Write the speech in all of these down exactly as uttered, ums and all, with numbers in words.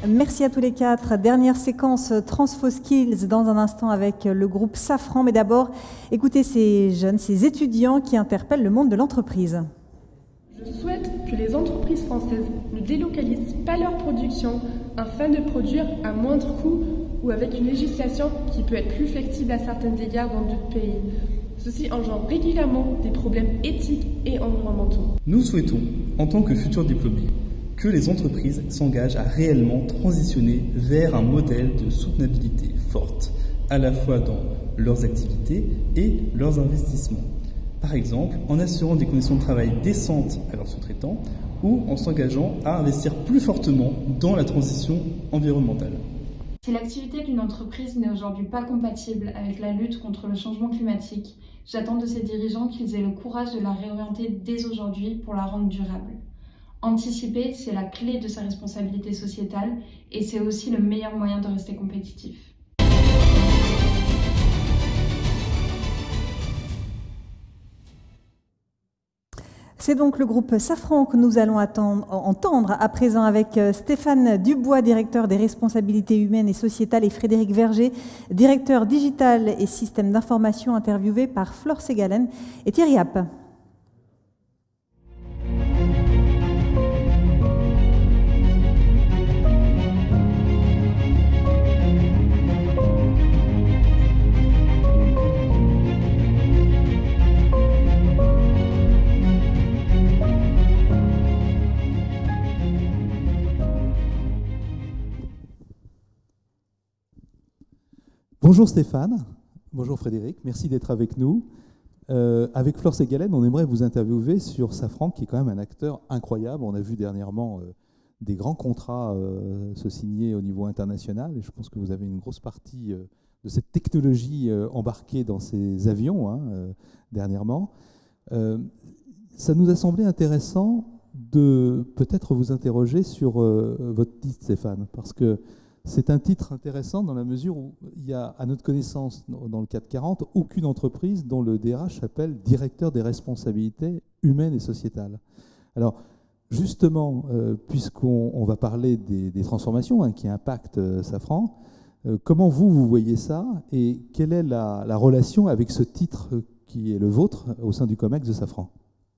Merci à tous les quatre. Dernière séquence Transfo Skills dans un instant avec le groupe Safran. Mais d'abord, écoutez ces jeunes, ces étudiants qui interpellent le monde de l'entreprise. Je souhaite que les entreprises françaises ne délocalisent pas leur production afin de produire à moindre coût ou avec une législation qui peut être plus flexible à certains égards dans d'autres pays. Ceci engendre régulièrement des problèmes éthiques et environnementaux. Nous souhaitons, en tant que futurs diplômés, que les entreprises s'engagent à réellement transitionner vers un modèle de soutenabilité forte, à la fois dans leurs activités et leurs investissements. Par exemple, en assurant des conditions de travail décentes à leurs sous-traitants ou en s'engageant à investir plus fortement dans la transition environnementale. Si l'activité d'une entreprise n'est aujourd'hui pas compatible avec la lutte contre le changement climatique, j'attends de ses dirigeants qu'ils aient le courage de la réorienter dès aujourd'hui pour la rendre durable. Anticiper, c'est la clé de sa responsabilité sociétale et c'est aussi le meilleur moyen de rester compétitif. C'est donc le groupe Safran que nous allons attendre, entendre à présent avec Stéphane Dubois, directeur des responsabilités humaines et sociétales, et Frédéric Verger, directeur digital et système d'information, interviewé par Flore Ségalen et Thierry Happ. Bonjour Stéphane, bonjour Frédéric, merci d'être avec nous. Euh, avec Flore Ségalen, on aimerait vous interviewer sur Safran, qui est quand même un acteur incroyable. On a vu dernièrement euh, des grands contrats euh, se signer au niveau international, et je pense que vous avez une grosse partie euh, de cette technologie euh, embarquée dans ces avions hein, euh, dernièrement. Euh, ça nous a semblé intéressant de peut-être vous interroger sur euh, votre titre, Stéphane, parce que c'est un titre intéressant dans la mesure où il y a, à notre connaissance, dans le CAC quarante, aucune entreprise dont le D R H s'appelle directeur des responsabilités humaines et sociétales. Alors, justement, euh, puisqu'on on va parler des, des transformations hein, qui impactent euh, Safran, euh, comment vous, vous voyez ça et quelle est la, la relation avec ce titre qui est le vôtre au sein du COMEX de Safran ?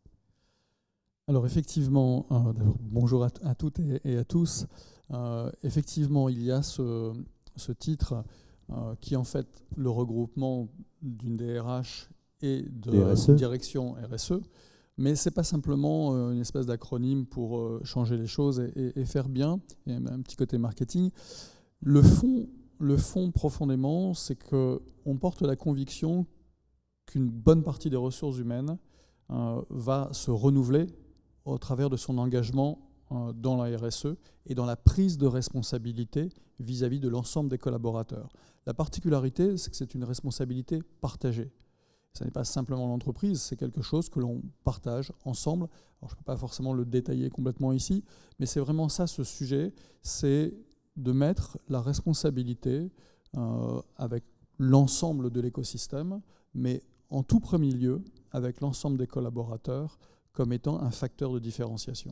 Alors effectivement, euh, d'abord, bonjour à, à toutes et, et à tous. Euh, effectivement, il y a ce, ce titre euh, qui est en fait le regroupement d'une D R H et de direction R S E, mais ce n'est pas simplement euh, une espèce d'acronyme pour euh, changer les choses et, et, et faire bien, et un petit côté marketing. Le fond, le fond profondément, c'est qu'on porte la conviction qu'une bonne partie des ressources humaines euh, va se renouveler au travers de son engagement euh, dans la R S E et dans la prise de responsabilité vis-à-vis de l'ensemble des collaborateurs. La particularité, c'est que c'est une responsabilité partagée. Ce n'est pas simplement l'entreprise, c'est quelque chose que l'on partage ensemble. Alors, je ne peux pas forcément le détailler complètement ici, mais c'est vraiment ça ce sujet, c'est de mettre la responsabilité euh, avec l'ensemble de l'écosystème, mais en tout premier lieu avec l'ensemble des collaborateurs comme étant un facteur de différenciation.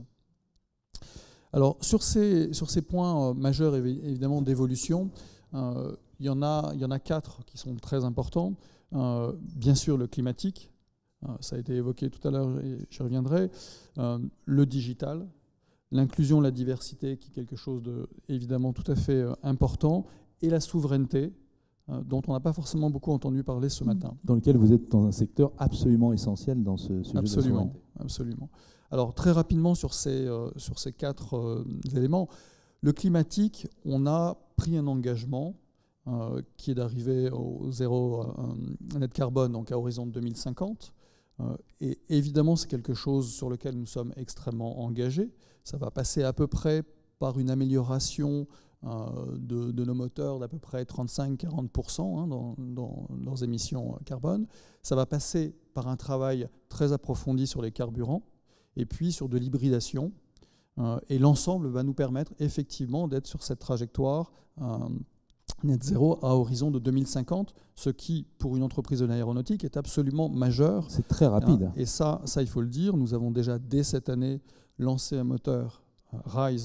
Alors, sur ces, sur ces points euh, majeurs, évidemment, d'évolution, euh, il y en a, il y en a quatre qui sont très importants. Euh, bien sûr, le climatique, euh, ça a été évoqué tout à l'heure, et j'y reviendrai. Euh, le digital, l'inclusion, la diversité, qui est quelque chose de, évidemment, tout à fait euh, important, et la souveraineté, euh, dont on n'a pas forcément beaucoup entendu parler ce matin. Dans lequel vous êtes dans un secteur absolument essentiel dans ce sujet absolument, de la souveraineté. Absolument. Alors, très rapidement sur ces, euh, sur ces quatre euh, éléments. Le climatique, on a pris un engagement euh, qui est d'arriver au zéro euh, net carbone, donc à horizon deux mille cinquante. Euh, et évidemment, c'est quelque chose sur lequel nous sommes extrêmement engagés. Ça va passer à peu près par une amélioration euh, de, de nos moteurs d'à peu près trente-cinq à quarante pour cent hein, dans, dans leurs émissions carbone. Ça va passer par un travail très approfondi sur les carburants, et puis sur de l'hybridation. Euh, et l'ensemble va nous permettre effectivement d'être sur cette trajectoire euh, net zéro à horizon de deux mille cinquante, ce qui, pour une entreprise de l'aéronautique, est absolument majeur. C'est très rapide. Hein, et ça, ça, il faut le dire, nous avons déjà, dès cette année, lancé un moteur euh, RISE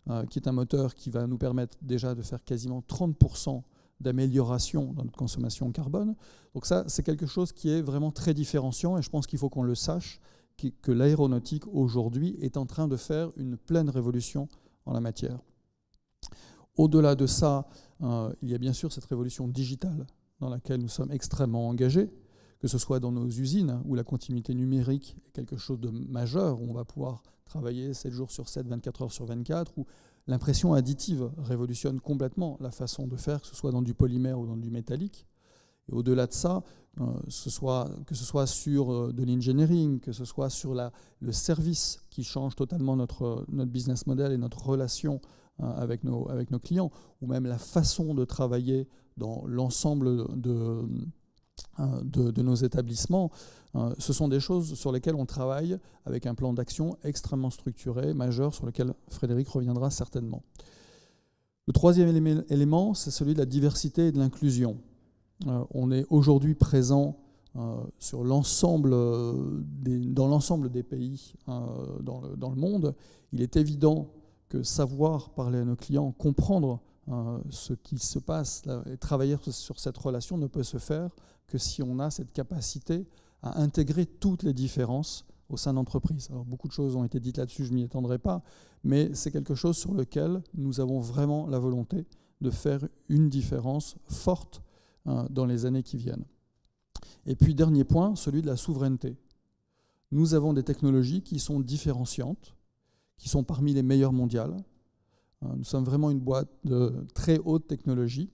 euh, qui est un moteur qui va nous permettre déjà de faire quasiment trente pour cent d'amélioration dans notre consommation carbone. Donc ça, c'est quelque chose qui est vraiment très différenciant et je pense qu'il faut qu'on le sache, que l'aéronautique aujourd'hui est en train de faire une pleine révolution en la matière. Au-delà de ça, euh, il y a bien sûr cette révolution digitale dans laquelle nous sommes extrêmement engagés, que ce soit dans nos usines où la continuité numérique est quelque chose de majeur, où on va pouvoir travailler sept jours sur sept, vingt-quatre heures sur vingt-quatre, où l'impression additive révolutionne complètement la façon de faire, que ce soit dans du polymère ou dans du métallique. Et au-delà de ça, euh, ce soit, que ce soit sur euh, de l'engineering, que ce soit sur la, le service qui change totalement notre, notre business model et notre relation euh, avec, nos, avec nos clients, ou même la façon de travailler dans l'ensemble de, de, de nos établissements, euh, ce sont des choses sur lesquelles on travaille avec un plan d'action extrêmement structuré, majeur, sur lequel Frédéric reviendra certainement. Le troisième élément, c'est celui de la diversité et de l'inclusion. Euh, on est aujourd'hui présent euh, sur l'ensemble des, dans l'ensemble des pays euh, dans, le, dans le monde. Il est évident que savoir parler à nos clients, comprendre euh, ce qui se passe là, et travailler sur cette relation ne peut se faire que si on a cette capacité à intégrer toutes les différences au sein d'entreprises. Alors beaucoup de choses ont été dites là-dessus, je ne m'y étendrai pas, mais c'est quelque chose sur lequel nous avons vraiment la volonté de faire une différence forte dans les années qui viennent. Et puis, dernier point, celui de la souveraineté. Nous avons des technologies qui sont différenciantes, qui sont parmi les meilleures mondiales. Nous sommes vraiment une boîte de très haute technologie.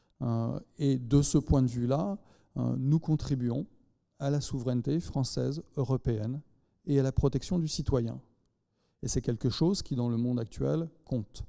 Et de ce point de vue-là, nous contribuons à la souveraineté française, européenne et à la protection du citoyen. Et c'est quelque chose qui, dans le monde actuel, compte.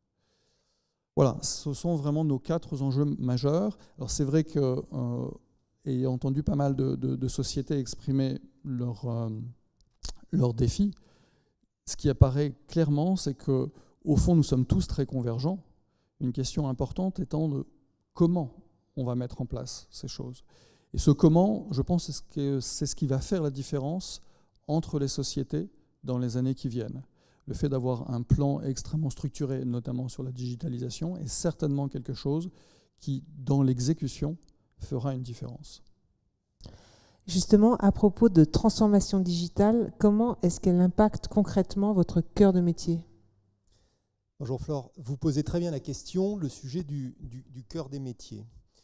Voilà, ce sont vraiment nos quatre enjeux majeurs. Alors c'est vrai que, euh, ayant entendu pas mal de, de, de sociétés exprimer leurs euh, leurs défis, ce qui apparaît clairement, c'est qu'au fond, nous sommes tous très convergents. Une question importante étant de comment on va mettre en place ces choses. Et ce comment, je pense, c'est ce, c'est ce qui va faire la différence entre les sociétés dans les années qui viennent. Le fait d'avoir un plan extrêmement structuré, notamment sur la digitalisation, est certainement quelque chose qui, dans l'exécution, fera une différence. Justement, à propos de transformation digitale, comment est-ce qu'elle impacte concrètement votre cœur de métier ? Bonjour Flore, vous posez très bien la question, le sujet du, du, du cœur des métiers.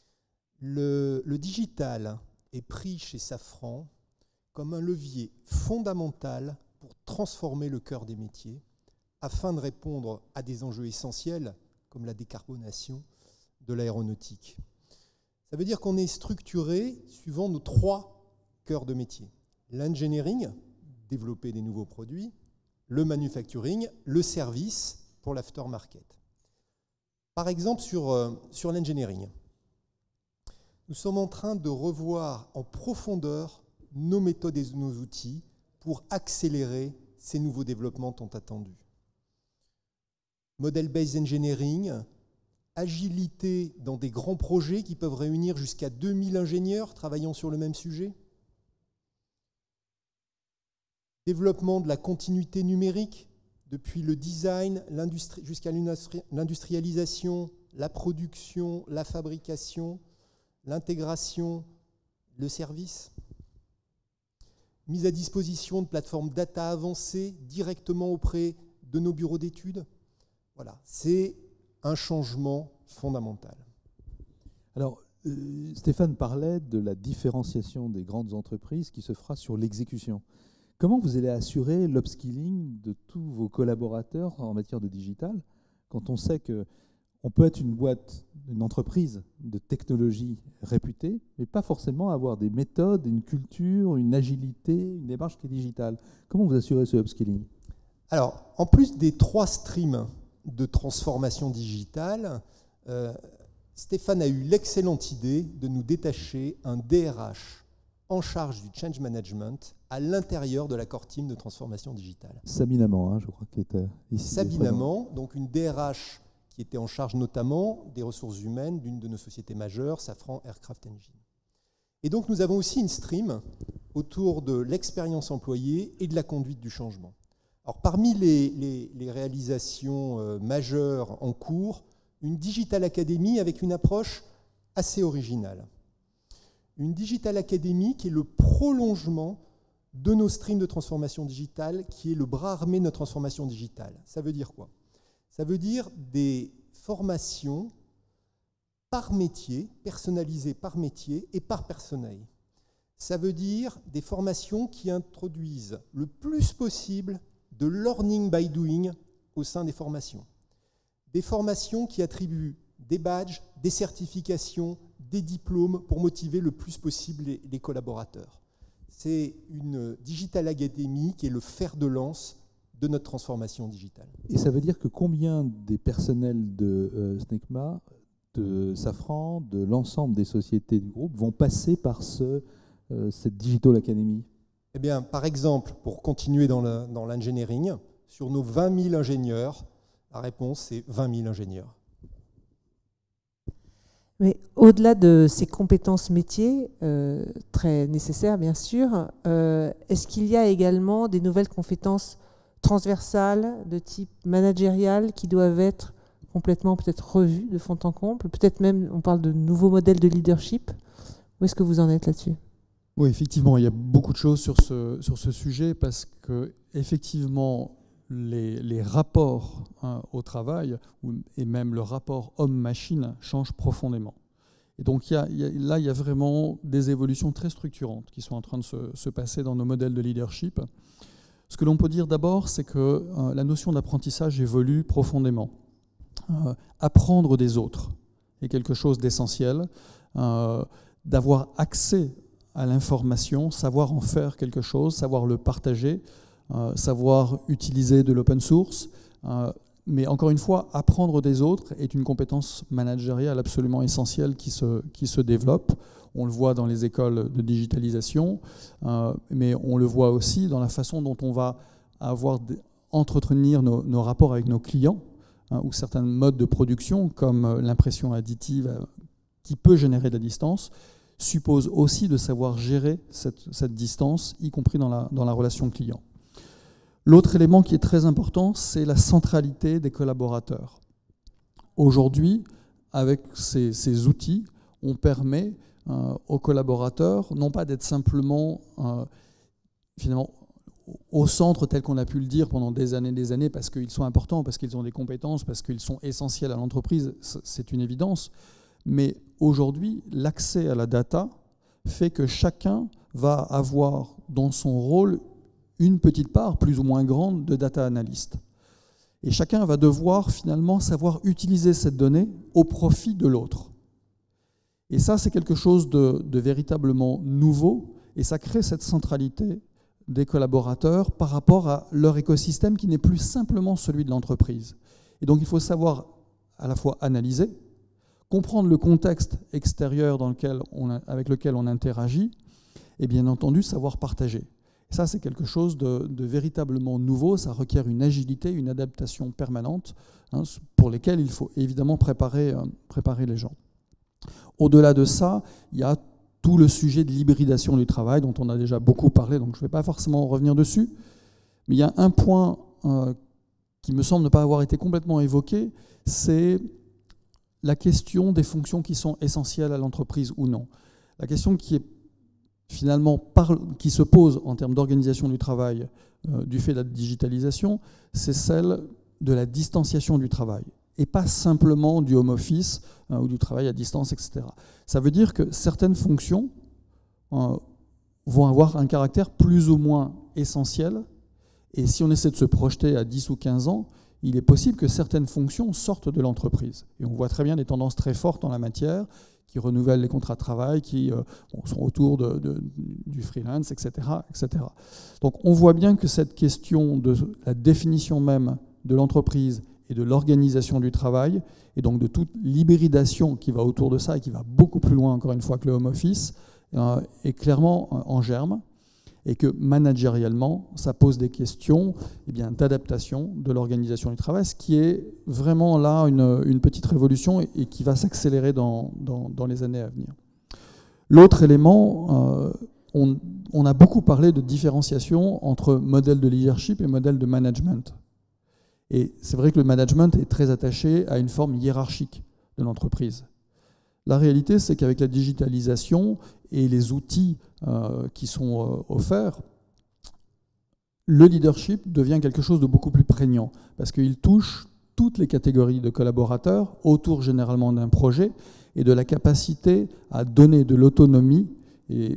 Le, le digital est pris chez Safran comme un levier fondamental pour transformer le cœur des métiers afin de répondre à des enjeux essentiels comme la décarbonation de l'aéronautique. Ça veut dire qu'on est structuré suivant nos trois cœurs de métier. L'engineering, développer des nouveaux produits, le manufacturing, le service pour l'aftermarket. Par exemple, sur, euh, sur l'engineering, nous sommes en train de revoir en profondeur nos méthodes et nos outils pour accélérer ces nouveaux développements tant attendus. Model-based engineering, agilité dans des grands projets qui peuvent réunir jusqu'à deux mille ingénieurs travaillant sur le même sujet. Développement de la continuité numérique, depuis le design jusqu'à l'industrialisation, la production, la fabrication, l'intégration, le service. Mise à disposition de plateformes data avancées directement auprès de nos bureaux d'études. Voilà, c'est un changement fondamental. Alors, euh, Stéphane parlait de la différenciation des grandes entreprises qui se fera sur l'exécution. Comment vous allez assurer l'upskilling de tous vos collaborateurs en matière de digital quand on sait qu'on peut être une boîte, une entreprise de technologie réputée, mais pas forcément avoir des méthodes, une culture, une agilité, une démarche qui est digitale. Comment vous assurez ce upskilling ? Alors, en plus des trois streams de transformation digitale, euh, Stéphane a eu l'excellente idée de nous détacher un D R H en charge du change management à l'intérieur de la core team de transformation digitale. Sabine Amand, hein, je crois, qui est euh, ici. Sabine Amand, donc une D R H qui était en charge notamment des ressources humaines d'une de nos sociétés majeures, Safran Aircraft Engine. Et donc nous avons aussi une stream autour de l'expérience employée et de la conduite du changement. Alors, parmi les, les, les réalisations euh, majeures en cours, une Digital Academy avec une approche assez originale. Une Digital Academy qui est le prolongement de nos streams de transformation digitale, qui est le bras armé de notre transformation digitale. Ça veut dire quoi? Ça veut dire des formations par métier, personnalisées par métier et par personnel. Ça veut dire des formations qui introduisent le plus possible de learning by doing au sein des formations. Des formations qui attribuent des badges, des certifications, des diplômes pour motiver le plus possible les, les collaborateurs. C'est une Digital Academy qui est le fer de lance de notre transformation digitale. Et ça veut dire que combien des personnels de euh, SNECMA, de Safran, de l'ensemble des sociétés du groupe vont passer par ce, euh, cette Digital Academy? Eh bien, par exemple, pour continuer dans l'engineering, sur nos vingt mille ingénieurs, la réponse c'est vingt mille ingénieurs. Mais au-delà de ces compétences métiers, euh, très nécessaires bien sûr, euh, est-ce qu'il y a également des nouvelles compétences transversales de type managérial qui doivent être complètement peut-être revues de fond en comble? Peut-être même, on parle de nouveaux modèles de leadership. Où est-ce que vous en êtes là-dessus? Oui, effectivement, il y a beaucoup de choses sur ce, sur ce sujet parce que effectivement, les, les rapports hein, au travail et même le rapport homme-machine changent profondément. Et donc il y a, il y a, là, il y a vraiment des évolutions très structurantes qui sont en train de se, se passer dans nos modèles de leadership. Ce que l'on peut dire d'abord, c'est que euh, la notion d'apprentissage évolue profondément. Euh, apprendre des autres est quelque chose d'essentiel. Euh, d'avoir accès à l'information, savoir en faire quelque chose, savoir le partager, euh, savoir utiliser de l'open source. Euh, mais encore une fois, apprendre des autres est une compétence managériale absolument essentielle qui se, qui se développe. On le voit dans les écoles de digitalisation, euh, mais on le voit aussi dans la façon dont on va avoir entretenir nos, nos rapports avec nos clients, hein, ou certains modes de production, comme l'impression additive, qui peut générer de la distance, suppose aussi de savoir gérer cette, cette distance, y compris dans la, dans la relation client. L'autre élément qui est très important, c'est la centralité des collaborateurs. Aujourd'hui, avec ces, ces outils, on permet euh, aux collaborateurs, non pas d'être simplement euh, finalement au centre tel qu'on a pu le dire pendant des années et des années, parce qu'ils sont importants, parce qu'ils ont des compétences, parce qu'ils sont essentiels à l'entreprise, c'est une évidence. Mais aujourd'hui, l'accès à la data fait que chacun va avoir dans son rôle une petite part, plus ou moins grande, de data analyst. Et chacun va devoir finalement savoir utiliser cette donnée au profit de l'autre. Et ça, c'est quelque chose de, de véritablement nouveau, et ça crée cette centralité des collaborateurs par rapport à leur écosystème qui n'est plus simplement celui de l'entreprise. Et donc, il faut savoir à la fois analyser, comprendre le contexte extérieur dans lequel on a, avec lequel on interagit, et bien entendu savoir partager. Et ça, c'est quelque chose de, de véritablement nouveau, ça requiert une agilité, une adaptation permanente, hein, pour lesquelles il faut évidemment préparer, euh, préparer les gens. Au-delà de ça, il y a tout le sujet de l'hybridation du travail, dont on a déjà beaucoup parlé, donc je ne vais pas forcément revenir dessus, mais il y a un point euh, qui me semble ne pas avoir été complètement évoqué, c'est la question des fonctions qui sont essentielles à l'entreprise ou non. La question qui est finalement par, qui se pose en termes d'organisation du travail euh, du fait de la digitalisation, c'est celle de la distanciation du travail et pas simplement du home office euh, ou du travail à distance, et cetera. Ça veut dire que certaines fonctions euh, vont avoir un caractère plus ou moins essentiel, et si on essaie de se projeter à dix ou quinze ans, il est possible que certaines fonctions sortent de l'entreprise. Et on voit très bien des tendances très fortes en la matière, qui renouvellent les contrats de travail, qui euh, bon, sont autour de, de, du freelance, et cetera, et cetera. Donc on voit bien que cette question de la définition même de l'entreprise et de l'organisation du travail, et donc de toute l'hybridation qui va autour de ça, et qui va beaucoup plus loin encore une fois que le home office, euh, est clairement en germe, et que managérialement, ça pose des questions eh bien, d'adaptation de l'organisation du travail, ce qui est vraiment là une, une petite révolution et, et qui va s'accélérer dans, dans, dans les années à venir. L'autre élément, euh, on, on a beaucoup parlé de différenciation entre modèle de leadership et modèle de management. Et c'est vrai que le management est très attaché à une forme hiérarchique de l'entreprise. La réalité, c'est qu'avec la digitalisation et les outils euh, qui sont euh, offerts, le leadership devient quelque chose de beaucoup plus prégnant parce qu'il touche toutes les catégories de collaborateurs autour généralement d'un projet et de la capacité à donner de l'autonomie et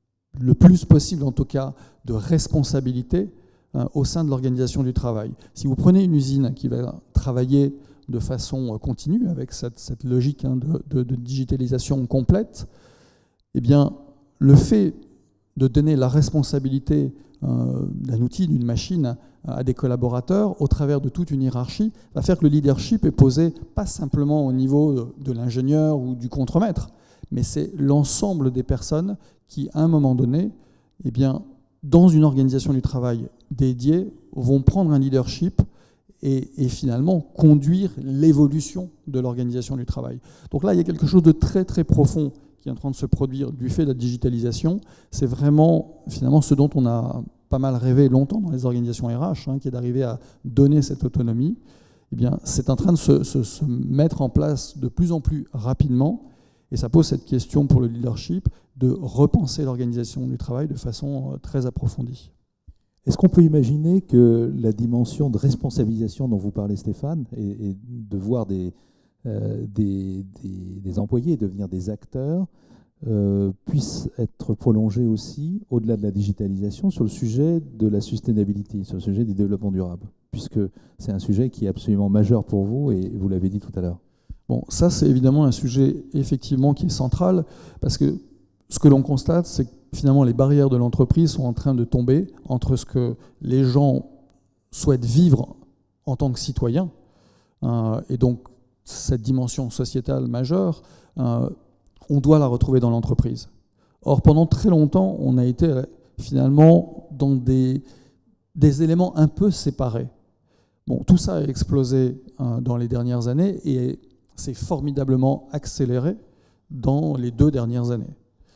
le plus possible en tout cas de responsabilité hein, au sein de l'organisation du travail. Si vous prenez une usine qui va travailler de façon continue avec cette, cette logique hein, de, de, de digitalisation complète, eh bien le fait de donner la responsabilité euh, d'un outil, d'une machine à des collaborateurs au travers de toute une hiérarchie va faire que le leadership est posé pas simplement au niveau de l'ingénieur ou du contremaître, mais c'est l'ensemble des personnes qui, à un moment donné, eh bien, dans une organisation du travail dédiée, vont prendre un leadership et, et finalement conduire l'évolution de l'organisation du travail. Donc là, il y a quelque chose de très très profond qui est en train de se produire du fait de la digitalisation. C'est vraiment finalement ce dont on a pas mal rêvé longtemps dans les organisations R H, hein, qui est d'arriver à donner cette autonomie. Eh bien, c'est en train de se, se, se mettre en place de plus en plus rapidement, et ça pose cette question pour le leadership de repenser l'organisation du travail de façon très approfondie. Est-ce qu'on peut imaginer que la dimension de responsabilisation dont vous parlez, Stéphane, et, et de voir des, euh, des, des, des employés devenir des acteurs, euh, puisse être prolongée aussi, au-delà de la digitalisation, sur le sujet de la sustainability, sur le sujet du développement durable, puisque c'est un sujet qui est absolument majeur pour vous, et vous l'avez dit tout à l'heure. Bon, ça c'est évidemment un sujet effectivement qui est central, parce que ce que l'on constate, c'est que finalement les barrières de l'entreprise sont en train de tomber entre ce que les gens souhaitent vivre en tant que citoyens, euh, et donc cette dimension sociétale majeure, euh, on doit la retrouver dans l'entreprise. Or, pendant très longtemps, on a été finalement dans des, des éléments un peu séparés. Bon, tout ça a explosé euh, dans les dernières années et s'est formidablement accéléré dans les deux dernières années.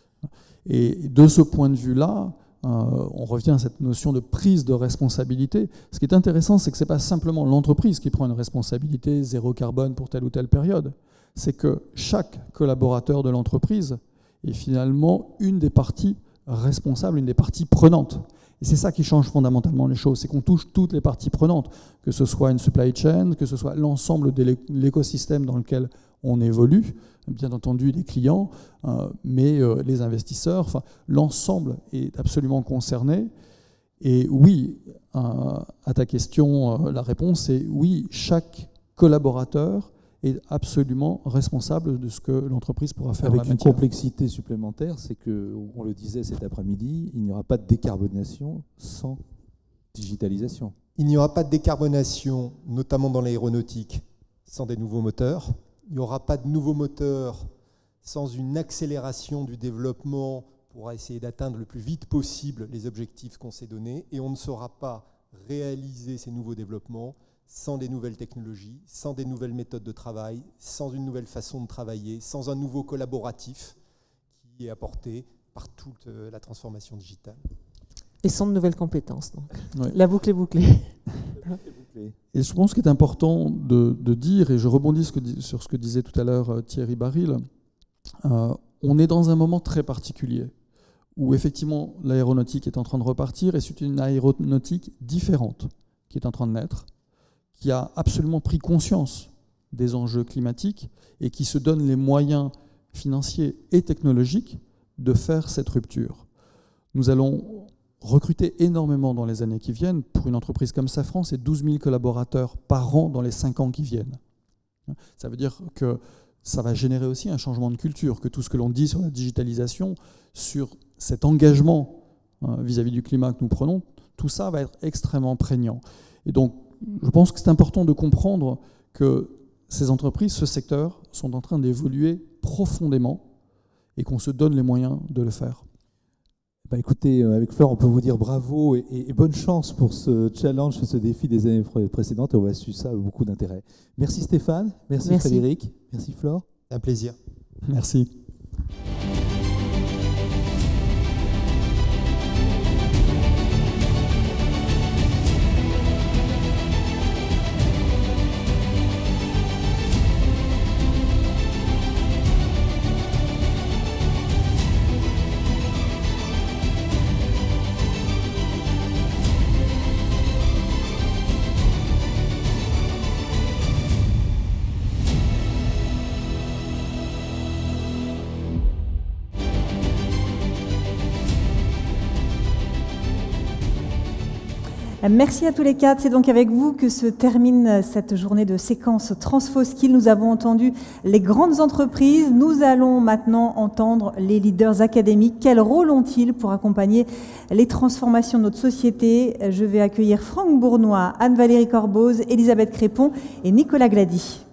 Et de ce point de vue-là, euh, on revient à cette notion de prise de responsabilité. Ce qui est intéressant, c'est que ce n'est pas simplement l'entreprise qui prend une responsabilité zéro carbone pour telle ou telle période. C'est que chaque collaborateur de l'entreprise est finalement une des parties responsables, une des parties prenantes. Et c'est ça qui change fondamentalement les choses, c'est qu'on touche toutes les parties prenantes, que ce soit une supply chain, que ce soit l'ensemble de l'écosystème dans lequel on évolue, bien entendu les clients, euh, mais euh, les investisseurs, enfin, l'ensemble est absolument concerné. Et oui, euh, à ta question, euh, la réponse est oui, chaque collaborateur est absolument responsable de ce que l'entreprise pourra faire. Avec en la une matière. complexité supplémentaire, c'est que, on le disait cet après-midi, il n'y aura pas de décarbonation sans digitalisation. Il n'y aura pas de décarbonation, notamment dans l'aéronautique, sans des nouveaux moteurs. Il n'y aura pas de nouveaux moteurs sans une accélération du développement pour essayer d'atteindre le plus vite possible les objectifs qu'on s'est donnés. Et on ne saura pas réaliser ces nouveaux développements sans des nouvelles technologies, sans des nouvelles méthodes de travail, sans une nouvelle façon de travailler, sans un nouveau collaboratif qui est apporté par toute la transformation digitale. Et sans de nouvelles compétences. Donc. Ouais. La boucle est bouclée. Et je pense qu'il est important de, de dire, et je rebondis ce que, sur ce que disait tout à l'heure Thierry Baril, euh, on est dans un moment très particulier où effectivement l'aéronautique est en train de repartir et c'est une aéronautique différente qui est en train de naître, qui a absolument pris conscience des enjeux climatiques et qui se donne les moyens financiers et technologiques de faire cette rupture. Nous allons recruter énormément dans les années qui viennent. Pour une entreprise comme Safran, c'est douze mille collaborateurs par an dans les cinq ans qui viennent. Ça veut dire que ça va générer aussi un changement de culture, que tout ce que l'on dit sur la digitalisation, sur cet engagement vis-à-vis du climat que nous prenons, tout ça va être extrêmement prégnant. Et donc, je pense que c'est important de comprendre que ces entreprises, ce secteur, sont en train d'évoluer profondément et qu'on se donne les moyens de le faire. Bah écoutez, avec Flore, on peut vous dire bravo et, et, et bonne chance pour ce challenge, ce défi des années précédentes. Et on va suivre ça avec beaucoup d'intérêt. Merci Stéphane, merci, merci Frédéric, merci Flore. Un plaisir. Merci. Merci à tous les quatre. C'est donc avec vous que se termine cette journée de séquence Transfoskill. Nous avons entendu les grandes entreprises. Nous allons maintenant entendre les leaders académiques. Quel rôle ont-ils pour accompagner les transformations de notre société? Je vais accueillir Franck Bournois, Anne-Valérie Corboz, Elisabeth Crépon et Nicolas Glady.